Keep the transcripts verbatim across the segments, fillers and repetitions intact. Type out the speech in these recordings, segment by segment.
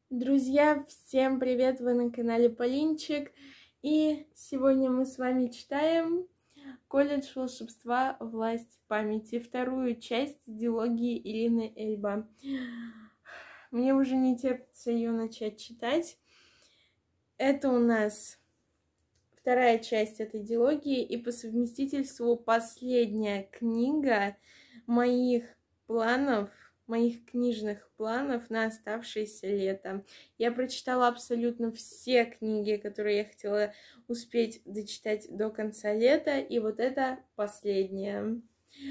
Друзья, всем привет! Вы на канале Полинчик. И сегодня мы с вами читаем «Колледж волшебства. Власть памяти», вторую часть дилогии Ирины Эльба. Мне уже не терпится ее начать читать. Это у нас вторая часть этой дилогии и по совместительству последняя книга моих планов, моих книжных планов на оставшееся лето. Я прочитала абсолютно все книги, которые я хотела успеть дочитать до конца лета, и вот это последняя.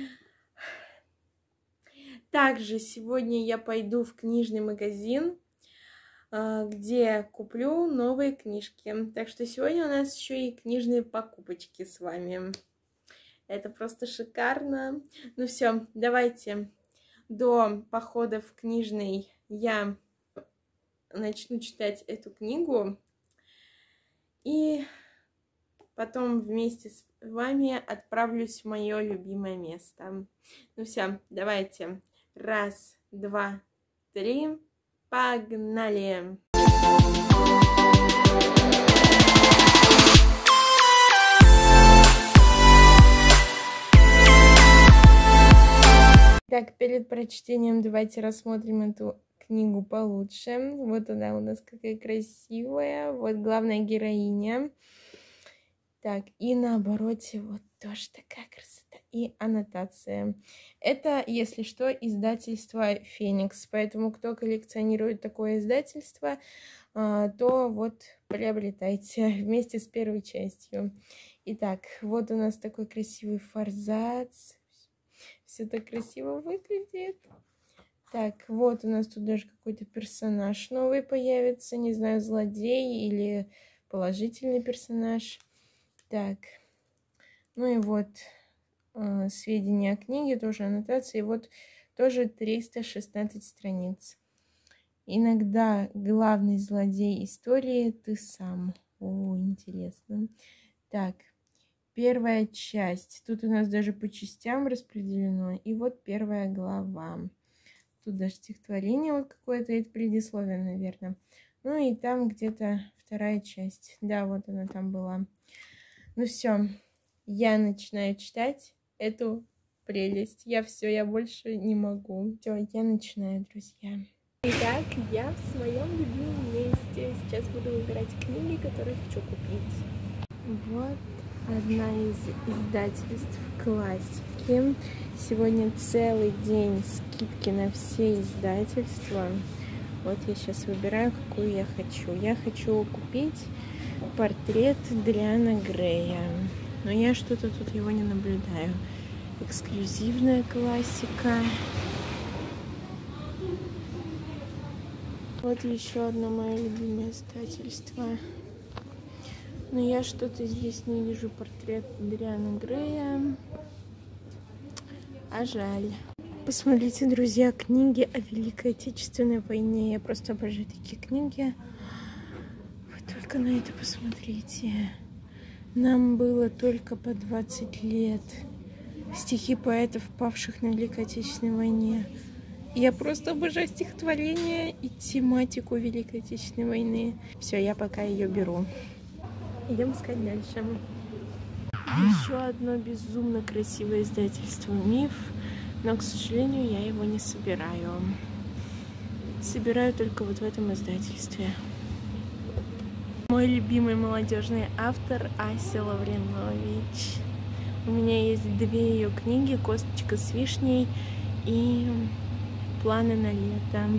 Также сегодня я пойду в книжный магазин, где куплю новые книжки. Так что сегодня у нас еще и книжные покупочки с вами. Это просто шикарно. Ну все, давайте до похода в книжный я начну читать эту книгу. И потом вместе с вами отправлюсь в мое любимое место. Ну все, давайте. Раз, два, три. Погнали! Так, перед прочтением давайте рассмотрим эту книгу получше. Вот она у нас какая красивая. Вот главная героиня. Так, и на обороте вот тоже такая красота. И аннотация. Это, если что, издательство «Феникс». Поэтому, кто коллекционирует такое издательство, то вот приобретайте вместе с первой частью. Итак, вот у нас такой красивый форзац. Все так красиво выглядит. Так, вот у нас тут даже какой-то персонаж новый появится. Не знаю, злодей или положительный персонаж. Так, ну и вот э, сведения о книге, тоже аннотации. Вот тоже триста шестнадцать страниц. Иногда главный злодей истории ты сам. О, интересно. Так. Первая часть. Тут у нас даже по частям распределено. И вот первая глава. Тут даже стихотворение вот какое-то, это предисловие, наверное. Ну и там где-то вторая часть. Да, вот она там была. Ну все, я начинаю читать эту прелесть. Я все, я больше не могу. Все, я начинаю, друзья. Итак, я в своем любимом месте. Сейчас буду выбирать книги, которые хочу купить. Вот. Одна из издательств классики. Сегодня целый день скидки на все издательства. Вот я сейчас выбираю, какую я хочу. Я хочу купить портрет Дориана Грея. Но я что-то тут его не наблюдаю. Эксклюзивная классика. Вот еще одно мое любимое издательство. Но я что-то здесь не вижу портрет Дориана Грея. А жаль. Посмотрите, друзья, книги о Великой Отечественной войне. Я просто обожаю такие книги. Вы только на это посмотрите. Нам было только по двадцать лет. Стихи поэтов, павших на Великой Отечественной войне. Я просто обожаю стихотворение и тематику Великой Отечественной войны. Все, я пока ее беру. Идем искать дальше. Еще одно безумно красивое издательство «Миф», но, к сожалению, я его не собираю. Собираю только вот в этом издательстве. Мой любимый молодежный автор Ася Лавринович. У меня есть две ее книги: «Косточка с вишней» и «Планы на лето».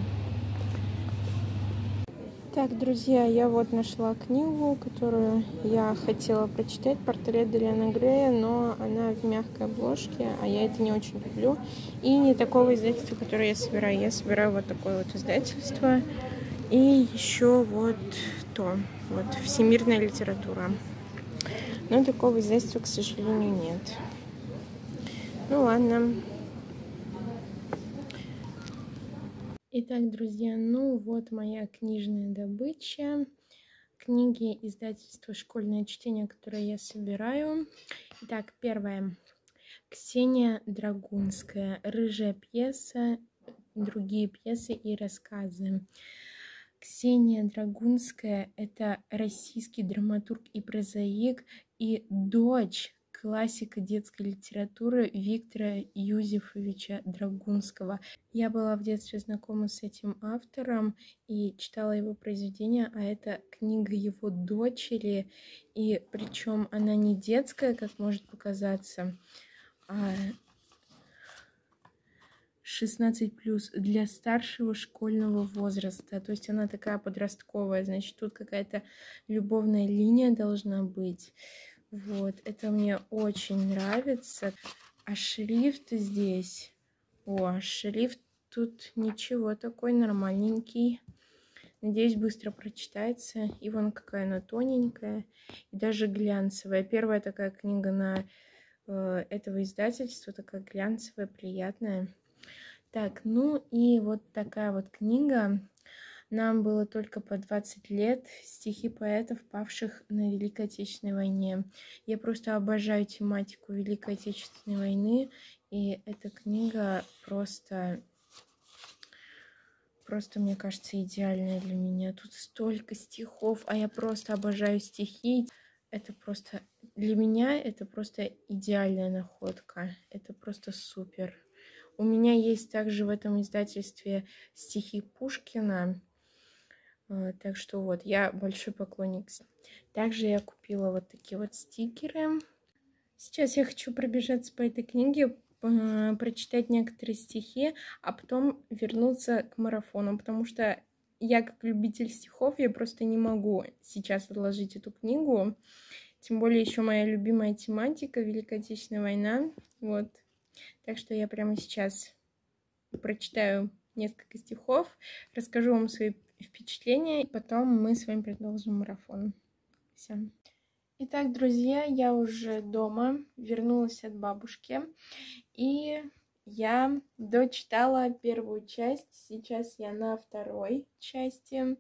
Так, друзья, я вот нашла книгу, которую я хотела прочитать, портрет Дориана Грея, но она в мягкой обложке, а я это не очень люблю. И не такого издательства, которое я собираю. Я собираю вот такое вот издательство. И еще вот то, вот всемирная литература. Но такого издательства, к сожалению, нет. Ну ладно. Итак, друзья, ну вот моя книжная добыча. Книги издательства «Школьное чтение», которые я собираю. Итак, первая. Ксения Драгунская. «Рыжая пьеса. Другие пьесы и рассказы». Ксения Драгунская — это российский драматург и прозаик, и дочь классика детской литературы Виктора Юзефовича Драгунского. Я была в детстве знакома с этим автором и читала его произведения, а это книга его дочери, и причем она не детская, как может показаться, а шестнадцать плюс для старшего школьного возраста. То есть она такая подростковая, значит, тут какая-то любовная линия должна быть. Вот, это мне очень нравится. А шрифт здесь... О, шрифт тут ничего, такой нормальненький. Надеюсь, быстро прочитается. И вон какая она тоненькая и даже глянцевая. Первая такая книга на э, этого издательства, такая глянцевая, приятная. Так, ну и вот такая вот книга. Нам было только по двадцать лет. Стихи поэтов, павших на Великой Отечественной войне. Я просто обожаю тематику Великой Отечественной войны. И эта книга просто, просто, мне кажется, идеальная для меня. Тут столько стихов, а я просто обожаю стихи. Это просто, для меня это просто идеальная находка. Это просто супер. У меня есть также в этом издательстве стихи Пушкина. Так что вот, я большой поклонник. Также я купила вот такие вот стикеры. Сейчас я хочу пробежаться по этой книге, прочитать некоторые стихи, а потом вернуться к марафону, потому что я, как любитель стихов, я просто не могу сейчас отложить эту книгу. Тем более еще моя любимая тематика — Великая Отечественная война. Вот. Так что я прямо сейчас прочитаю несколько стихов, расскажу вам свои впечатления, и потом мы с вами продолжим марафон. Все. Итак, друзья, я уже дома, вернулась от бабушки, и я дочитала первую часть. Сейчас я на второй части.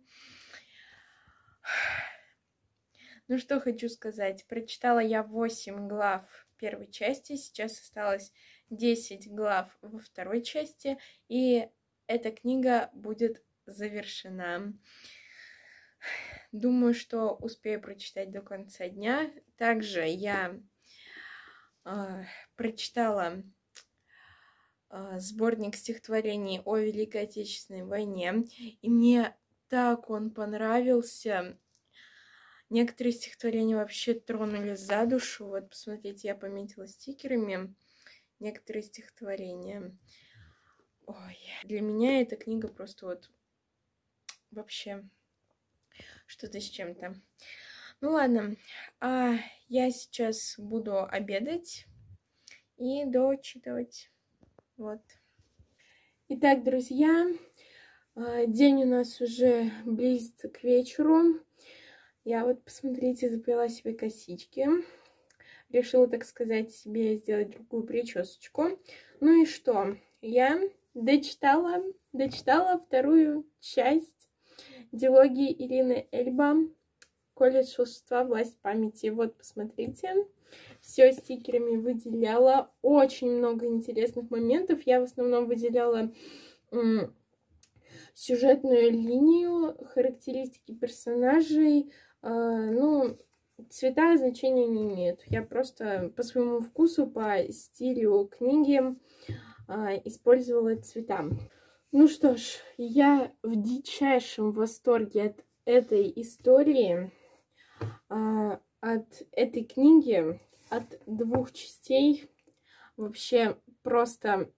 Ну что хочу сказать. Прочитала я восемь глав первой части, сейчас осталось десять глав во второй части, и эта книга будет завершена. Думаю, что успею прочитать до конца дня. Также я э, прочитала э, сборник стихотворений о Великой Отечественной войне, и мне так он понравился. Некоторые стихотворения вообще тронули за душу. Вот, посмотрите, я пометила стикерами некоторые стихотворения. Ой, для меня эта книга просто вот вообще что-то с чем-то. Ну ладно, а я сейчас буду обедать и дочитывать. Вот. Итак, друзья, день у нас уже близится к вечеру. Я вот, посмотрите, заплела себе косички. Решила, так сказать, себе сделать другую причесочку. Ну и что? Я дочитала, дочитала вторую часть дилогии Ирины Эльба «Колледж волшебства. Власть памяти». Вот, посмотрите. Все стикерами выделяла. Очень много интересных моментов. Я в основном выделяла м, сюжетную линию, характеристики персонажей. Э, ну, цвета значения не имеют. Я просто по своему вкусу, по стилю книги э, использовала цвета. Ну что ж, я в дичайшем восторге от этой истории, э, от этой книги, от двух частей. Вообще просто...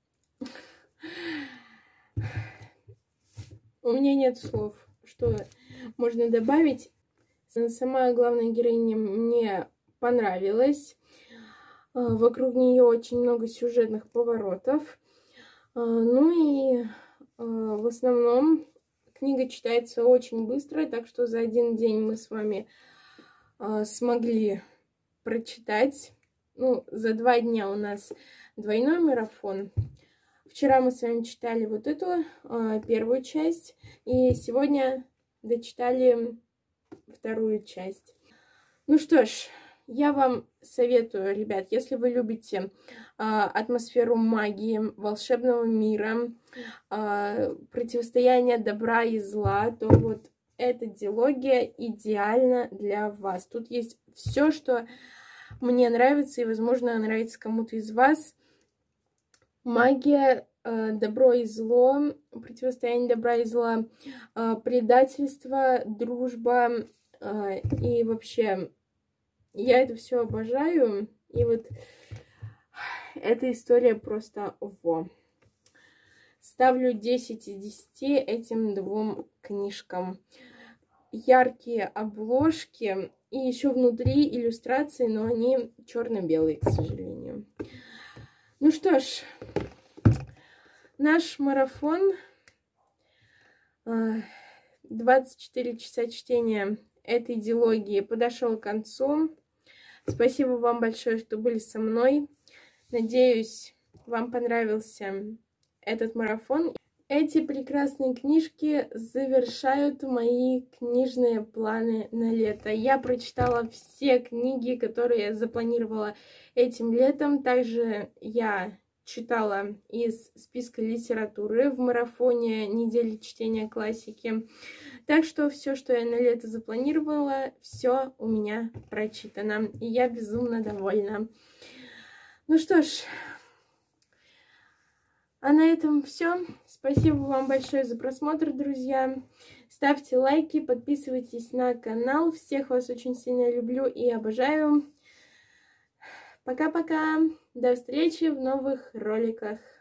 У меня нет слов, что можно добавить. Сама главная героиня мне понравилась. Вокруг нее очень много сюжетных поворотов. Ну и в основном книга читается очень быстро, так что за один день мы с вами смогли прочитать. Ну, за два дня у нас двойной марафон. Вчера мы с вами читали вот эту э, первую часть, и сегодня дочитали вторую часть. Ну что ж, Я вам советую, ребят, если вы любите э, атмосферу магии, волшебного мира, э, противостояние добра и зла, то вот эта дилогия идеальна для вас. Тут есть все, что мне нравится и, возможно, нравится кому-то из вас. Магия, э, добро и зло, противостояние добра и зла, э, предательство, дружба э, и вообще... Я это все обожаю, и вот эта история просто во. Ставлю десять из десяти этим двум книжкам. Яркие обложки, и еще внутри иллюстрации, но они черно-белые, к сожалению. Ну что ж, наш марафон, двадцать четыре часа чтения этой дилогии подошел к концу. Спасибо вам большое, что были со мной. Надеюсь, вам понравился этот марафон. Эти прекрасные книжки завершают мои книжные планы на лето. Я прочитала все книги, которые я запланировала этим летом. Также я читала из списка литературы в марафоне недели чтения классики. Так что все, что я на лето запланировала, все у меня прочитано. И я безумно довольна. Ну что ж, а на этом все. Спасибо вам большое за просмотр, друзья. Ставьте лайки, подписывайтесь на канал. Всех вас очень сильно люблю и обожаю. Пока-пока. До встречи в новых роликах.